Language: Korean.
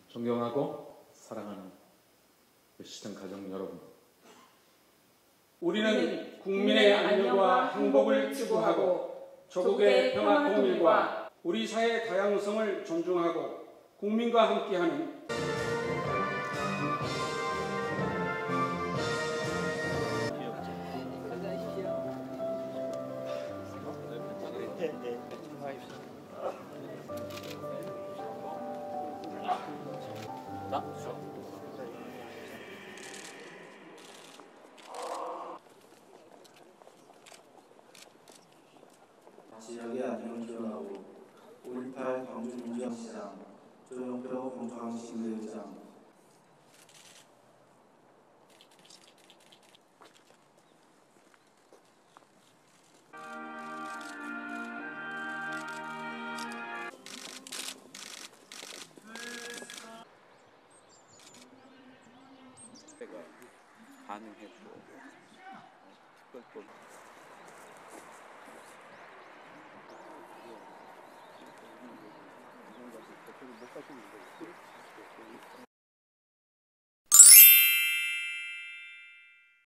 존경하고 사랑하는 시청 가족 여러분, 우리는 국민의 안녕과 행복을 추구하고 조국의 평화 통일과 우리 사회의 다양성을 존중하고 국민과 함께하는 지역의 안녕을 기원하고 5.18 광주 민주시장 조영표 공주항시의장 가능했고 특별법 못 가시는데